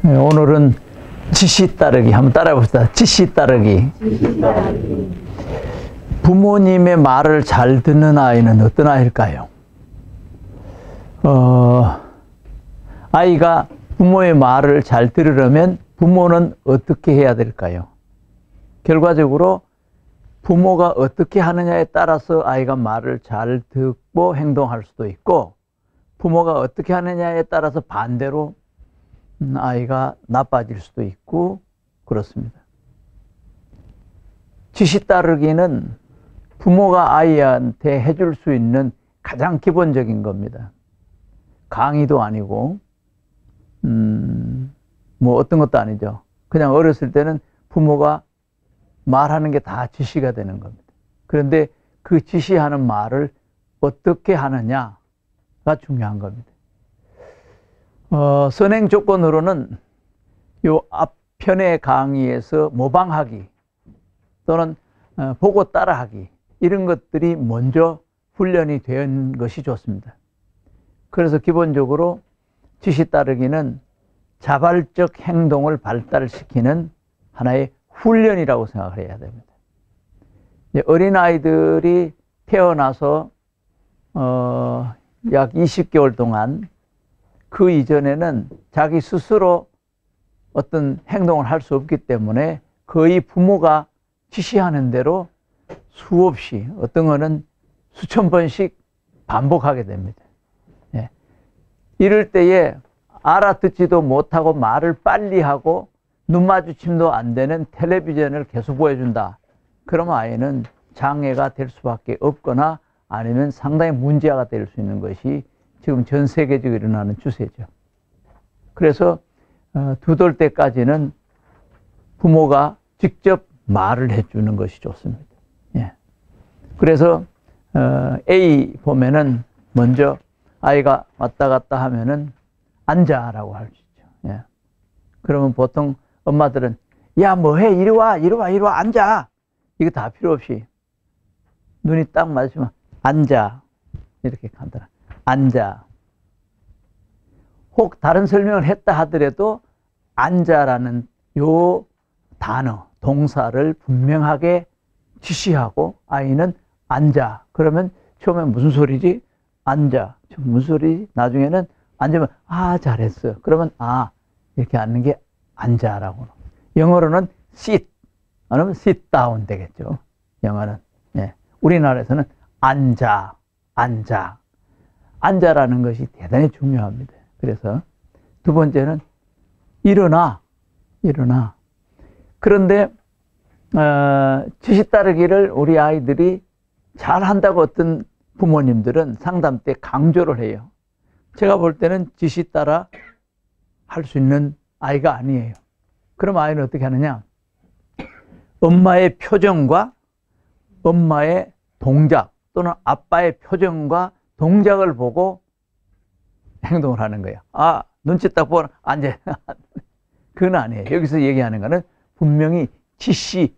오늘은 지시 따르기 한번 따라해 봅시다. 지시 따르기. 부모님의 말을 잘 듣는 아이는 어떤 아이일까요? 아이가 부모의 말을 잘 들으려면 부모는 어떻게 해야 될까요? 결과적으로 부모가 어떻게 하느냐에 따라서 아이가 말을 잘 듣고 행동할 수도 있고, 부모가 어떻게 하느냐에 따라서 반대로 아이가 나빠질 수도 있고 그렇습니다. 지시 따르기는 부모가 아이한테 해줄 수 있는 가장 기본적인 겁니다. 강의도 아니고 뭐 어떤 것도 아니죠. 그냥 어렸을 때는 부모가 말하는 게 다 지시가 되는 겁니다. 그런데 그 지시하는 말을 어떻게 하느냐가 중요한 겁니다. 선행 조건으로는 요 앞편의 강의에서 모방하기 또는 보고 따라하기, 이런 것들이 먼저 훈련이 된 것이 좋습니다. 그래서 기본적으로 지시 따르기는 자발적 행동을 발달시키는 하나의 훈련이라고 생각을 해야 됩니다. 어린아이들이 태어나서 약 20개월 동안 그 이전에는 자기 스스로 어떤 행동을 할 수 없기 때문에 거의 부모가 지시하는 대로 수없이, 어떤 거는 수천 번씩 반복하게 됩니다. 예. 이럴 때에 알아듣지도 못하고 말을 빨리 하고 눈 마주침도 안 되는 텔레비전을 계속 보여준다. 그러면 아이는 장애가 될 수밖에 없거나 아니면 상당히 문제가 될 수 있는 것이 지금 전 세계적으로 일어나는 추세죠. 그래서 2돌 때까지는 부모가 직접 말을 해주는 것이 좋습니다. 예. 그래서 A 보면은 먼저 아이가 왔다 갔다 하면은 앉아라고 할 수 있죠. 예. 그러면 보통 엄마들은 야 뭐해, 이리 와 이리 와 이리 와 앉아, 이거 다 필요 없이 눈이 딱 맞으면 앉아, 이렇게 간단하. 앉아. 혹 다른 설명을 했다 하더라도 앉아라는 요 단어, 동사를 분명하게 지시하고 아이는 앉아. 그러면 처음엔 무슨 소리지? 앉아. 무슨 소리지? 나중에는 앉으면 아 잘했어. 그러면 아 이렇게 앉는 게 앉아라고. 영어로는 sit 아니면 sit down 되겠죠. 영어는. 예. 우리나라에서는 앉아, 앉아. 앉아라는 것이 대단히 중요합니다. 그래서 두 번째는 일어나, 일어나. 그런데 지시 따르기를 우리 아이들이 잘한다고 어떤 부모님들은 상담 때 강조를 해요. 제가 볼 때는 지시 따라 할 수 있는 아이가 아니에요. 그럼 아이는 어떻게 하느냐? 엄마의 표정과 엄마의 동작 또는 아빠의 표정과 동작을 보고 행동을 하는 거예요. 아, 눈치 딱 보면 앉아. 그건 아니에요. 여기서 얘기하는 거는 분명히 지시,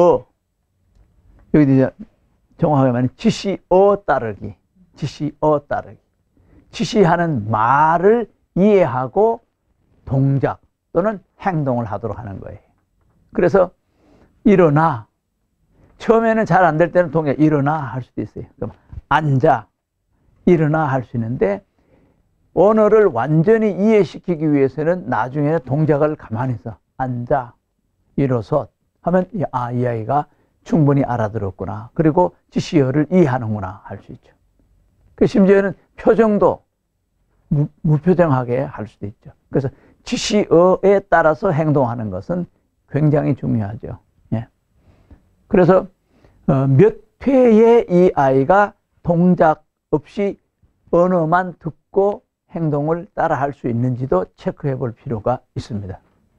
여기 이제 정확하게 말하면 지시, 따르기. 지시, 따르기. 지시하는 말을 이해하고 동작 또는 행동을 하도록 하는 거예요. 그래서 일어나. 처음에는 잘 안 될 때는 동작, 일어나 할 수도 있어요. 그럼 앉아, 일어나 할 수 있는데, 언어를 완전히 이해시키기 위해서는 나중에 동작을 가만히 있어. 앉아, 일어서 하면 아, 이 아이가 충분히 알아들었구나. 그리고 지시어를 이해하는구나 할 수 있죠. 그 심지어는 표정도 무표정하게 할 수도 있죠. 그래서 지시어에 따라서 행동하는 것은 굉장히 중요하죠. 예. 그래서 몇 회에 이 아이가 동작 없이 언어만 듣고 행동을 따라 할 수 있는지도 체크해 볼 필요가 있습니다.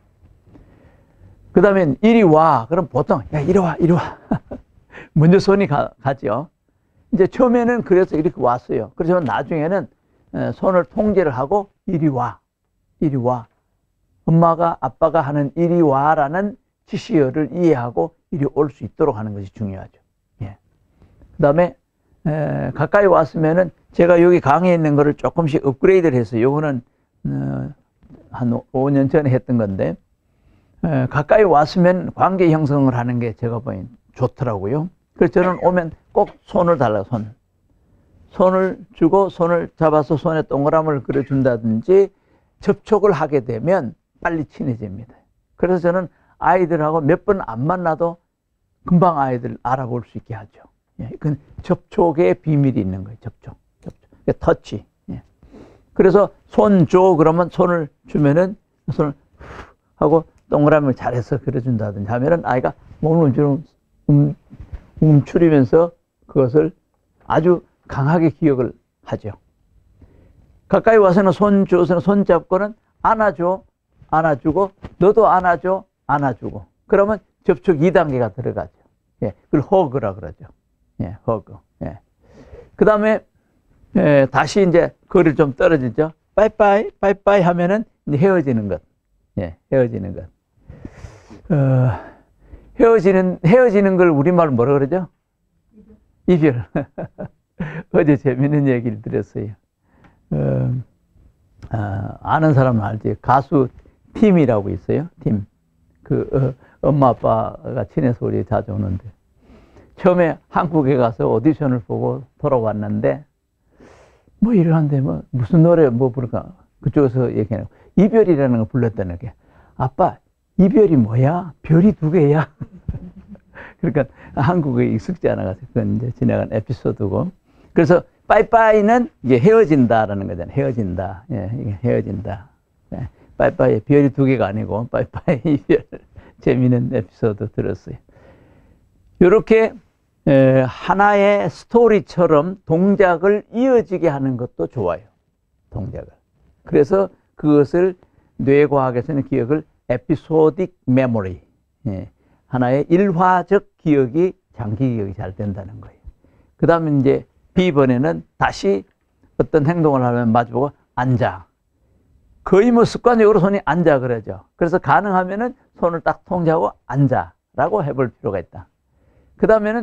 그 다음에 이리 와. 그럼 보통 야 이리 와 이리 와. 먼저 손이 가죠. 이제 처음에는 그래서 이렇게 왔어요. 그래서 나중에는 손을 통제를 하고 이리 와 이리 와. 엄마가 아빠가 하는 이리 와라는 지시어를 이해하고 이리 올 수 있도록 하는 것이 중요하죠. 예. 그 다음에 가까이 왔으면은 제가 여기 강의에 있는 거를 조금씩 업그레이드를 해서 요거는 한 5년 전에 했던 건데, 가까이 왔으면 관계 형성을 하는 게 제가 보기엔 좋더라고요. 그래서 저는 오면 꼭 손을 달라고, 손을 주고 손을 잡아서 손에 동그라미를 그려준다든지 접촉을 하게 되면 빨리 친해집니다. 그래서 저는 아이들하고 몇 번 안 만나도 금방 아이들 알아볼 수 있게 하죠. 예, 그건 접촉의 비밀이 있는 거예요. 접촉. 터치. 예. 그래서 손 줘 그러면 손을 주면은 손을 하고 동그라미를 잘해서 그려준다든지 하면은 아이가 몸을 움츠리면서 그것을 아주 강하게 기억을 하죠. 가까이 와서는 손 줘서는 손 잡고는 안아줘, 안아주고, 너도 안아줘, 안아주고. 그러면 접촉 2단계가 들어가죠. 예, 그걸 허그라 그러죠. 예, 허그. 예. 그 다음에, 다시 이제 거리를 좀 떨어지죠. 빠이빠이, 빠이빠이 하면은 이제 헤어지는 것. 예, 헤어지는 것. 헤어지는 걸 우리말로 뭐라 그러죠? 이별. 어제 재밌는 얘기를 들었어요. 아는 사람은 알지. 가수 팀이라고 있어요. 팀. 엄마 아빠가 친해서 우리 자주 오는데. 처음에 한국에 가서 오디션을 보고 돌아왔는데, 뭐 이러는데, 무슨 노래 부를까? 그쪽에서 얘기하는 거. 이별이라는 걸 불렀다는 게. 아빠, 이별이 뭐야? 별이 2개야? 그러니까 한국에 익숙지 않아가지고, 그건 이제 지나간 에피소드고. 그래서 빠이빠이는 이게 헤어진다라는 거잖아요. 헤어진다. 예, 이게 헤어진다. 예, 빠이빠이 별이 2개가 아니고 빠이빠이 이별. 재미있는 에피소드 들었어요. 이렇게 하나의 스토리처럼 동작을 이어지게 하는 것도 좋아요. 동작을. 그래서 그것을 뇌과학에서는 기억을 에피소딕 메모리. 예, 하나의 일화적 기억이 장기 기억이 잘 된다는 거예요. 그 다음에 이제 B번에는 다시 어떤 행동을 하면 마주보고 앉아. 거의 뭐 습관적으로 손이 앉아 그러죠. 그래서 가능하면은 손을 딱 통제하고 앉아라고 해볼 필요가 있다. 그 다음에는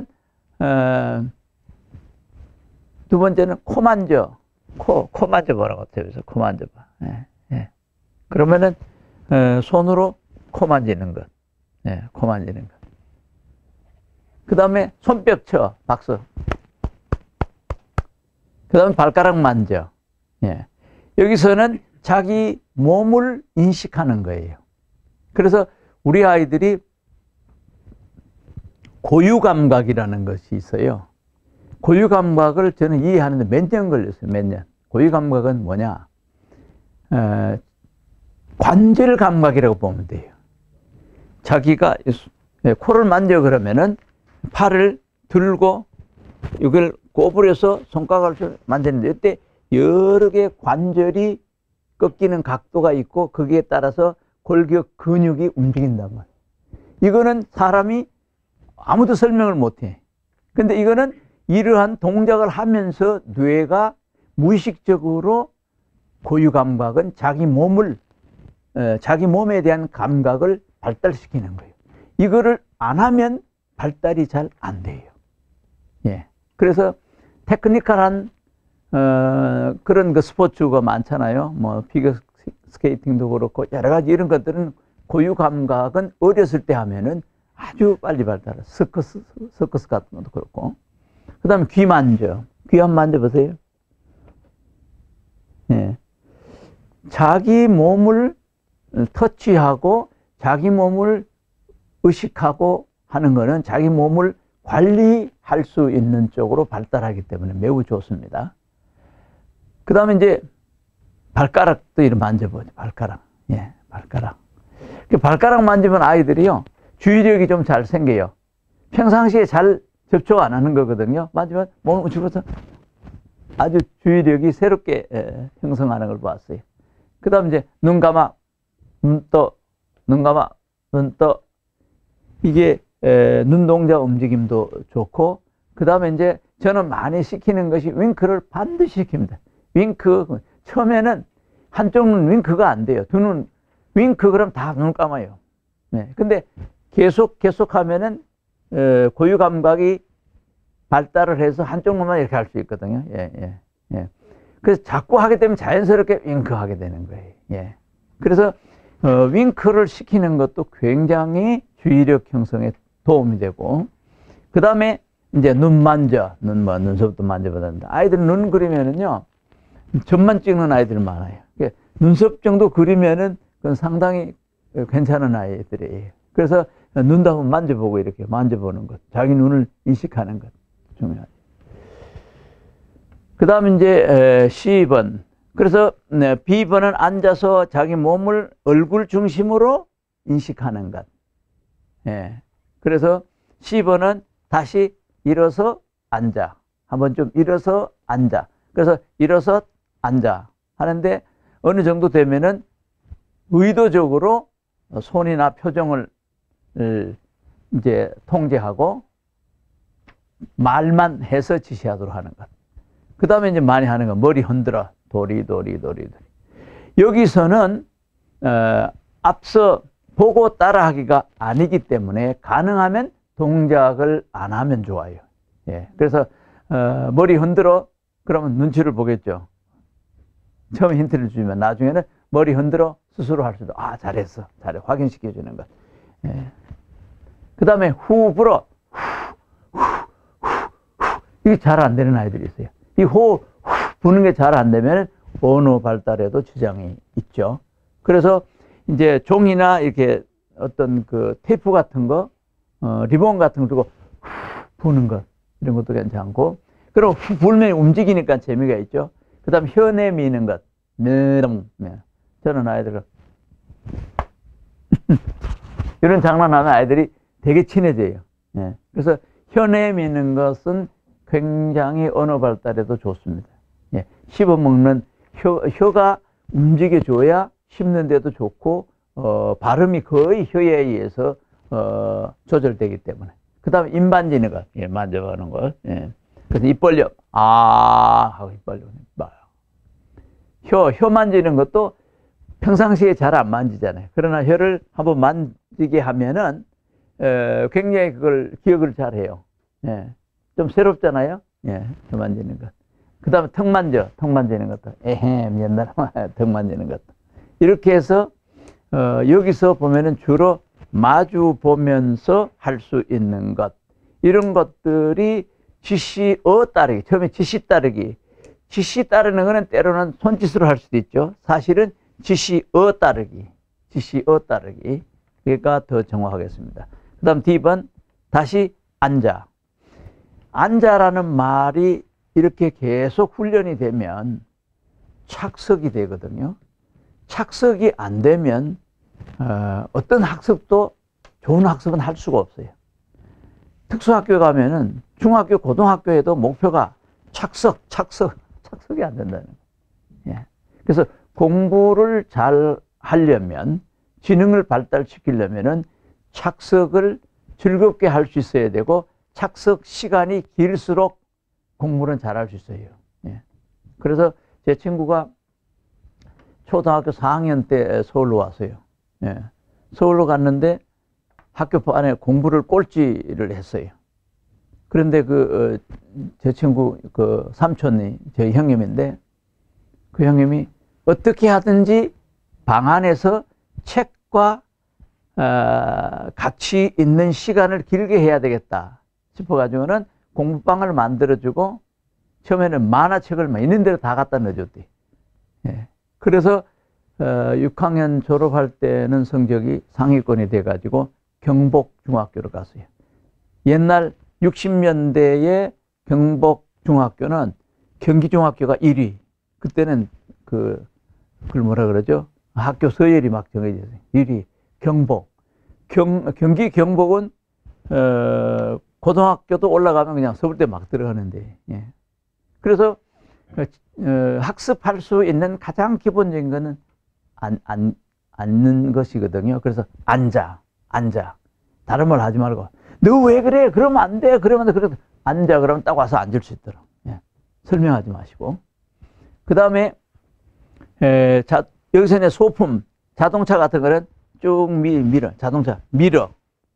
두 번째는 코 만져. 코 만져보라고 그래서 코 만져봐. 예, 예. 그러면은 손으로 코 만지는 것. 예, 코 만지는 것. 그 다음에 손뼉 쳐. 박수. 그 다음에 발가락 만져. 예. 여기서는 자기 몸을 인식하는 거예요. 그래서 우리 아이들이 고유감각이라는 것이 있어요. 고유감각을 저는 이해하는데 몇 년 걸렸어요. 몇 년. 고유감각은 뭐냐? 관절감각이라고 보면 돼요. 자기가 코를 만져 그러면은 팔을 들고 이걸 꼬부려서 손가락을 만지는데 이때 여러 개의 관절이 꺾이는 각도가 있고 거기에 따라서 골격 근육이 움직인단 말이에요. 이거는 사람이 아무도 설명을 못해. 근데 이거는 이러한 동작을 하면서 뇌가 무의식적으로 고유감각은 자기 몸에 대한 감각을 발달시키는 거예요. 이거를 안 하면 발달이 잘 안 돼요. 예. 그래서 테크니컬한 그런 그 스포츠가 많잖아요. 뭐 피겨 스케이팅도 그렇고 여러 가지 이런 것들은 고유 감각은 어렸을 때 하면은 아주 빨리 발달해. 서커스 같은 것도 그렇고. 그다음에 귀 만져. 귀 한번 만져보세요. 예. 자기 몸을 터치하고 자기 몸을 의식하고 하는 거는 자기 몸을 관리할 수 있는 쪽으로 발달하기 때문에 매우 좋습니다. 그 다음에 이제 발가락도 이렇게 만져보죠. 발가락. 예, 발가락. 발가락 만지면 아이들이요, 주의력이 좀 잘 생겨요. 평상시에 잘 접촉 안 하는 거거든요. 만지면 몸을 움츠려서 아주 주의력이 새롭게 형성하는 걸 봤어요. 그 다음에 이제 눈 감아, 눈 떠, 눈 감아, 눈 떠. 이게 눈동자 움직임도 좋고, 그 다음에 이제 저는 많이 시키는 것이 윙크를 반드시 시킵니다. 윙크. 처음에는 한쪽 눈 윙크가 안 돼요. 두 눈 윙크 그럼 다 눈 감아요. 네. 근데 계속 하면은 고유 감각이 발달을 해서 한쪽 눈만 이렇게 할 수 있거든요. 예. 그래서 자꾸 하게 되면 자연스럽게 윙크 하게 되는 거예요. 예. 그래서 윙크를 시키는 것도 굉장히 주의력 형성에 도움이 되고, 그 다음에 이제 눈 만져, 눈썹도 만져봐야 된다. 아이들 눈 그리면은요, 점만 찍는 아이들 많아요. 눈썹 정도 그리면은 그건 상당히 괜찮은 아이들이에요. 그래서 눈도 한번 만져보고 이렇게 만져보는 것, 자기 눈을 인식하는 것 중요하죠. 그 다음에 이제 C번. 그래서 B번은 앉아서 자기 몸을 얼굴 중심으로 인식하는 것. 예. 그래서 C번은 다시 일어서 앉아. 한번 좀 일어서 앉아. 그래서 일어서 앉아 하는데 어느 정도 되면은 의도적으로 손이나 표정을 이제 통제하고 말만 해서 지시하도록 하는 것. 그 다음에 이제 많이 하는 건 머리 흔들어. 도리. 여기서는 앞서 보고 따라하기가 아니기 때문에 가능하면 동작을 안 하면 좋아요. 예. 그래서 머리 흔들어. 그러면 눈치를 보겠죠. 처음에 힌트를 주면 나중에는 머리 흔들어 스스로 할 수도. 아, 잘했어. 잘해. 확인시켜 주는 것. 예. 그 다음에 후 불어. 이게 잘 안 되는 아이들이 있어요. 이 후 부는 게 잘 안 되면 언어 발달에도 지장이 있죠. 그래서 이제 종이나 이렇게 어떤 그 테이프 같은 거, 리본 같은 거 두고 부는 것, 이런 것도 괜찮고. 그리고 불면 움직이니까 재미가 있죠. 그 다음 혀 내미는 것. 저는 아이들은 이런 장난하면 아이들이 되게 친해져요. 예. 그래서 혀 내미는 것은 굉장히 언어 발달에도 좋습니다. 예. 씹어먹는 혀가 움직여줘야 씹는 데도 좋고, 발음이 거의 혀에 의해서 조절되기 때문에. 그 다음에 입 만지는 것. 예, 만져보는 것. 예. 그래서 입 벌려. 아 하고 입 벌려. 혀 만지는 것도 평상시에 잘 안 만지잖아요. 그러나 혀를 한번 만지게 하면은 굉장히 그걸 기억을 잘 해요. 예. 좀 새롭잖아요. 예. 혀 만지는 것. 그 다음에 턱 만지는 것도. 에헴, 옛날에 턱 만지는 것도. 이렇게 해서 여기서 보면은 주로 마주 보면서 할 수 있는 것. 이런 것들이 지시어 따르기. 처음에 지시 따르기. 지시 따르는 거는 때로는 손짓으로 할 수도 있죠. 사실은 지시어 따르기. 그러니까 더 정확하겠습니다. 그 다음 D번. 다시 앉아. 앉아라는 말이 이렇게 계속 훈련이 되면 착석이 되거든요. 착석이 안 되면 어떤 학습도 좋은 학습은 할 수가 없어요. 특수학교 가면은 중학교, 고등학교에도 목표가 착석이 안 된다는 거예요. 예. 그래서 공부를 잘 하려면, 지능을 발달시키려면은 착석을 즐겁게 할 수 있어야 되고, 착석 시간이 길수록 공부는 잘할 수 있어요. 예. 그래서 제 친구가 초등학교 4학년 때 서울로 왔어요. 예. 서울로 갔는데 학교 안에 공부를 꼴찌를 했어요. 그런데 제 친구 삼촌이 제 형님인데, 그 형님이 어떻게 하든지 방 안에서 책과 같이 있는 시간을 길게 해야 되겠다 싶어가지고는 공부방을 만들어주고, 처음에는 만화책을 막 있는 대로 다 갖다 넣어줬대. 예. 그래서 6학년 졸업할 때는 성적이 상위권이 돼가지고 경복중학교로 갔어요. 옛날 60년대에 경복중학교는 경기중학교가 1위. 그때는 그걸 뭐라 그러죠? 학교 서열이 막 정해져 있어요. 1위 경복. 경기 경복은 고등학교도 올라가면 그냥 서울대 막 들어가는데. 예. 그래서 학습할 수 있는 가장 기본적인 거는 앉는 것이거든요. 그래서 앉아. 다른 말 하지 말고, 너 왜 그래? 그러면 안 돼. 그러면 앉아. 그러면 딱 와서 앉을 수 있도록. 예. 설명하지 마시고. 그 다음에 여기서 이제 소품, 자동차 같은 거는 쭉 밀어. 자동차 밀어.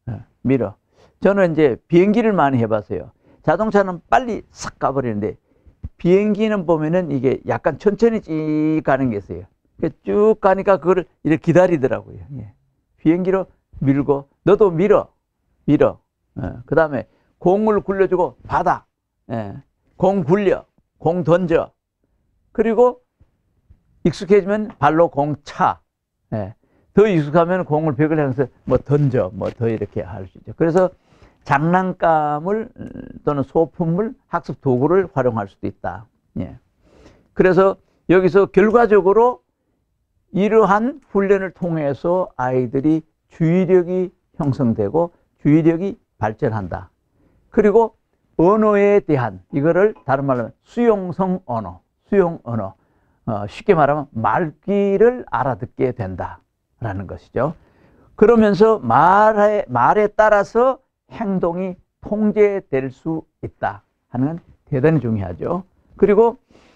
저는 이제 비행기를 많이 해봤어요. 자동차는 빨리 싹 가버리는데, 비행기는 보면은 이게 약간 천천히 쭉 가는 게 있어요. 쭉 가니까 그걸 이렇게 기다리더라고요. 예. 비행기로 밀고 너도 밀어. 그 다음에 공을 굴려주고 받아. 예. 공 굴려. 공 던져. 그리고 익숙해지면 발로 공 차. 예. 더 익숙하면 공을 벽을 향해서 뭐 던져. 뭐 더 이렇게 할 수 있죠. 그래서 장난감을 또는 소품을 학습 도구를 활용할 수도 있다. 예. 그래서 여기서 결과적으로 이러한 훈련을 통해서 아이들이 주의력이 형성되고 주의력이 발전한다. 그리고 언어에 대한 이거를 다른 말로 하면 수용성 언어, 수용 언어, 쉽게 말하면 말귀를 알아듣게 된다라는 것이죠. 그러면서 말에 따라서 행동이 통제될 수 있다 하는 건 대단히 중요하죠. 그리고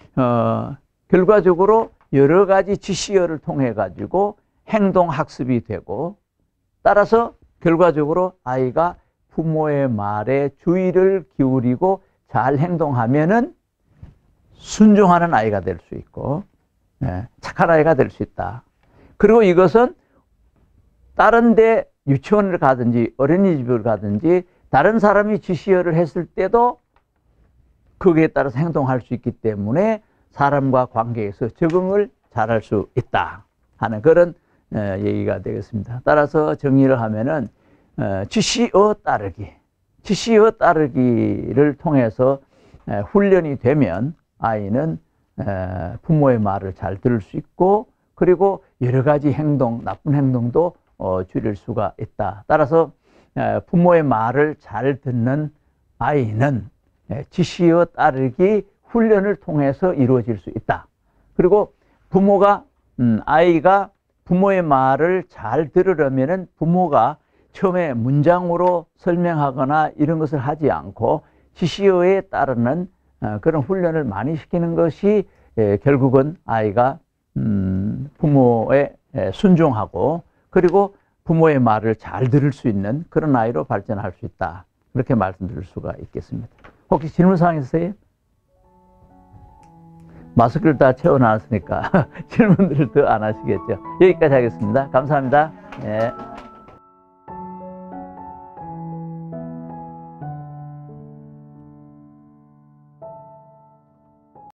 결과적으로 여러 가지 지시어를 통해 가지고 행동 학습이 되고 따라서 결과적으로 아이가 부모의 말에 주의를 기울이고 잘 행동하면은 순종하는 아이가 될 수 있고 착한 아이가 될 수 있다. 그리고 이것은 다른 데 유치원을 가든지 어린이집을 가든지 다른 사람이 지시어를 했을 때도 거기에 따라서 행동할 수 있기 때문에 사람과 관계에서 적응을 잘할 수 있다 하는 그런 얘기가 되겠습니다. 따라서 정리를 하면은 지시어 따르기를 통해서 훈련이 되면 아이는 부모의 말을 잘 들을 수 있고 그리고 여러 가지 행동, 나쁜 행동도 줄일 수가 있다. 따라서 부모의 말을 잘 듣는 아이는 지시어 따르기 훈련을 통해서 이루어질 수 있다. 그리고 아이가 부모의 말을 잘 들으려면은 부모가 처음에 문장으로 설명하거나 이런 것을 하지 않고 지시어에 따르는 그런 훈련을 많이 시키는 것이 결국은 아이가 부모에 순종하고 그리고 부모의 말을 잘 들을 수 있는 그런 아이로 발전할 수 있다. 그렇게 말씀드릴 수가 있겠습니다. 혹시 질문사항 있으세요? 마스크를 다 채워놨으니까 질문들을 더 안 하시겠죠. 여기까지 하겠습니다. 감사합니다. 네.